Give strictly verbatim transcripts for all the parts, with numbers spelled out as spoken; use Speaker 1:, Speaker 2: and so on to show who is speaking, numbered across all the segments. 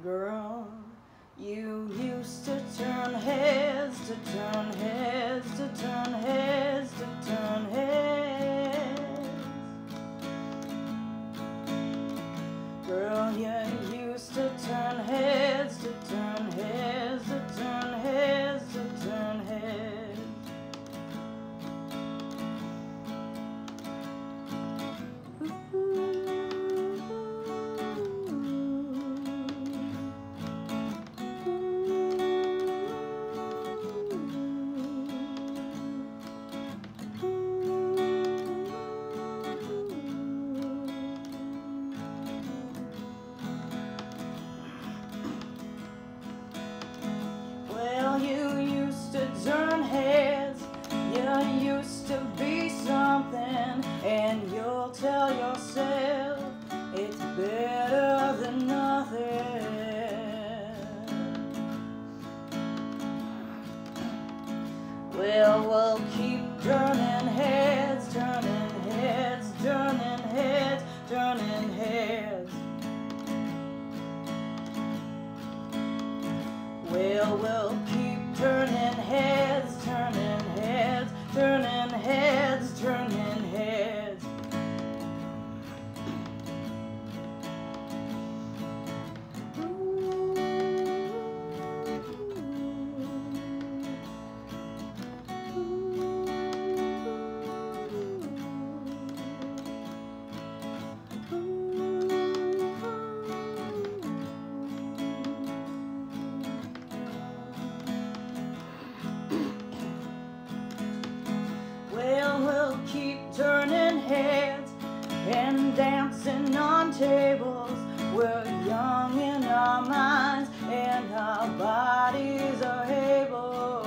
Speaker 1: Girl, you used to turn heads, to turn heads, to turn heads, to turn heads. Girl, you used to turn heads, to turn heads, to turn heads, to turn heads. You used to turn heads, you used to be something, and you'll tell yourself it's better than nothing. Well, we'll keep turning heads, turning heads, turning heads, turning heads. Well, we'll keep turning heads, turning heads, turning heads, turning heads. Well, we'll keep turning heads and dancing on tables. We're young in our minds and our bodies are able.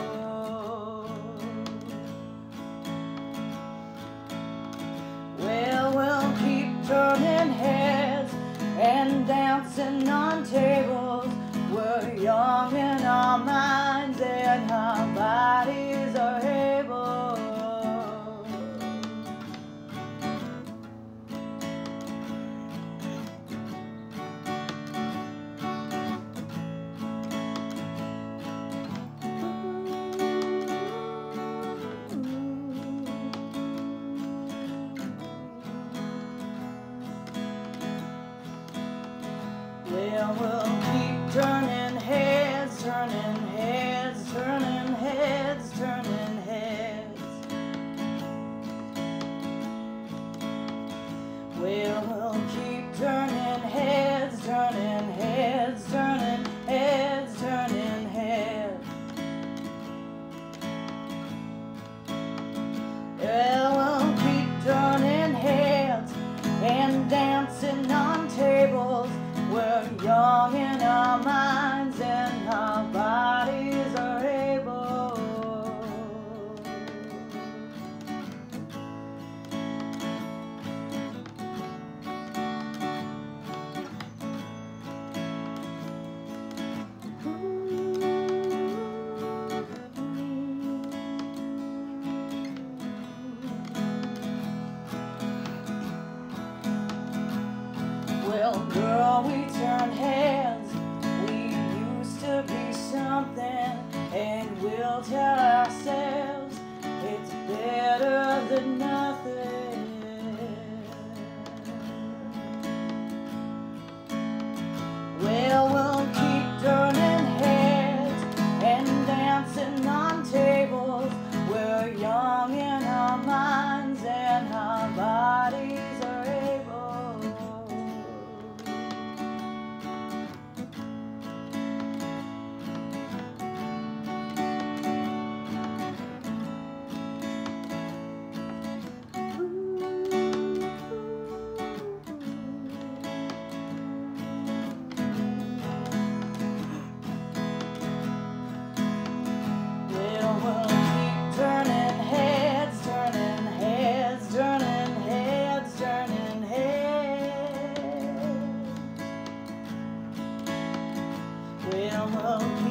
Speaker 1: Well, we'll keep turning heads and dancing on tables. We're young in our minds and our bodies are able. Well, we'll keep turning heads, turning heads, turning heads, turning heads. Well, we'll keep turning heads, turning heads, turning heads, turning heads. Well, we'll keep turning heads and dancing on tables. We're young in our minds and our bodies are able. Well, girl, we turn heads, we used to be something, and we'll tell ourselves it's better than nothing. Well, we'll keep turning heads and dancing on tables. We're young in our minds and our bodies are able. We'll keep turning heads, turning heads, turning heads, turning heads. Well, we'll